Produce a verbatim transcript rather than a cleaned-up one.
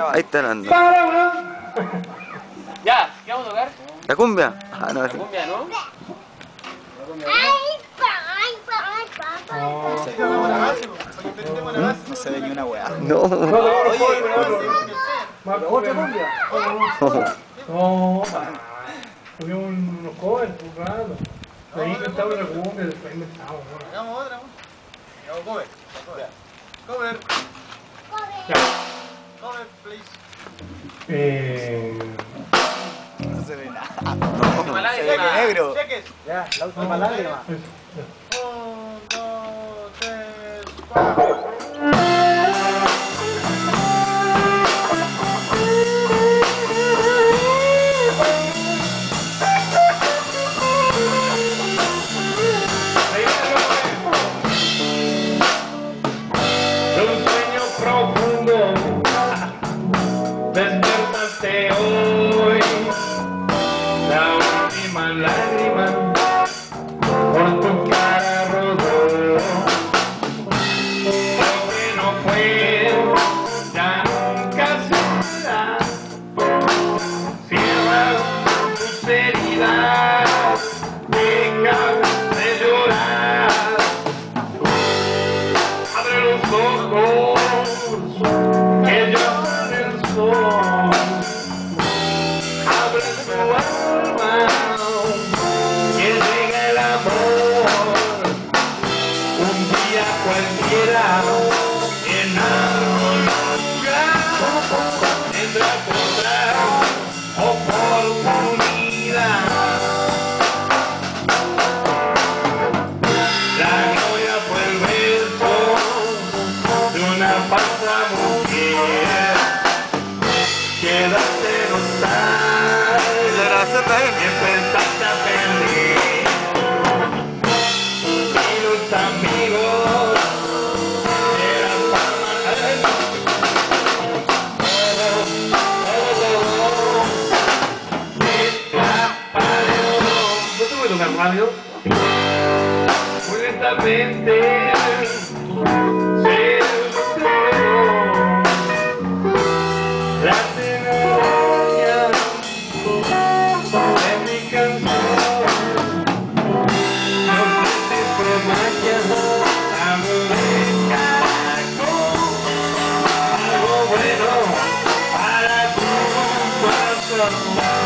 Ahí está la anda. Ya, ¿qué vamos a tocar? ¿La cumbia? Ah, no, La sí. cumbia, ¿no? La cumbia, ¿no? No se ve ni una weá. No. Oye, ¿Otra cumbia? No, tuvimos unos covers, un rato. Ahí inventamos una cumbia, después inventamos. hagamos otra. Hagamos cover. Cover. Ya. Cover, please. Eh... No se ve nada. Última Se ve lágrima. que negro. Ya, la última lágrima. Un, dos, tres, cuatro. Despertaste hoy, la última lágrima por tu cara rodó. Lo que no fue, ya nunca será. Cierra tus heridas, deja de llorar. Abre los ojos, que yo abre tu alma, que llega el amor, un día cualquiera, en algún lugar, tendrás otra oportunidad. La gloria fue el beso de una falsa mujer. Quédate nostálgico, empezaste a perder. Y los amigos eran para matar. ¿No te voy a tocar rápido? Muy lentamente se destruyó la memoria de mi canción. No sé si fue magia, algo de caracol, algo bueno para tu corazón.